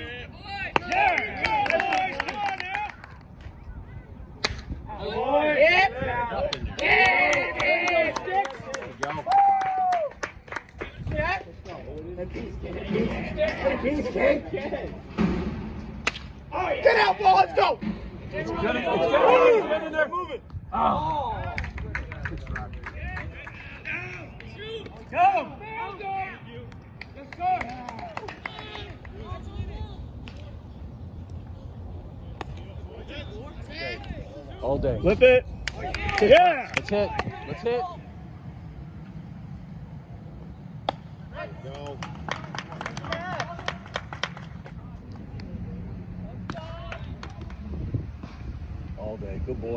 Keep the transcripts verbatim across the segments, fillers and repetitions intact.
Get out, ball, let's go! It's good, it's good, it's good in there, move it! Oh! Come! Let's go! All day. Flip it! Yeah! Let's hit. Let's hit. Go. All day. Good boy.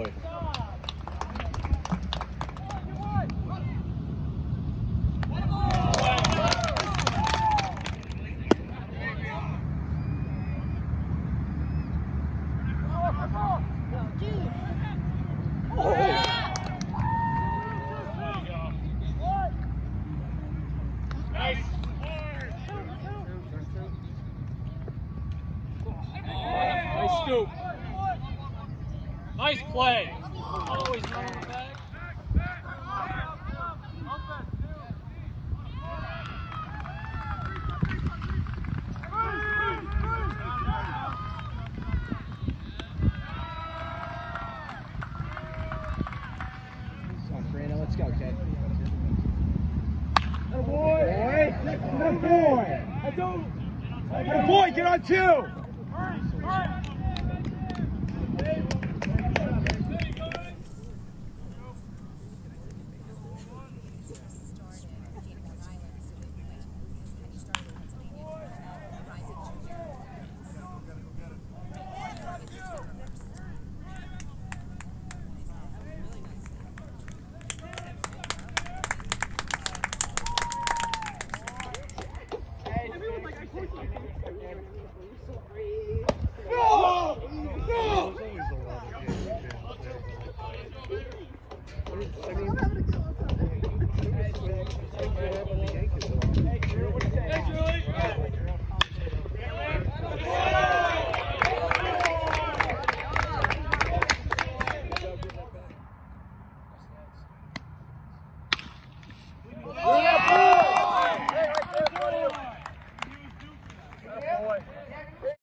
Nice play. Always running the back. Come on, Farina, let's go, kid. Good boy! Good boy! Good boy, get on two! No! No! I mean,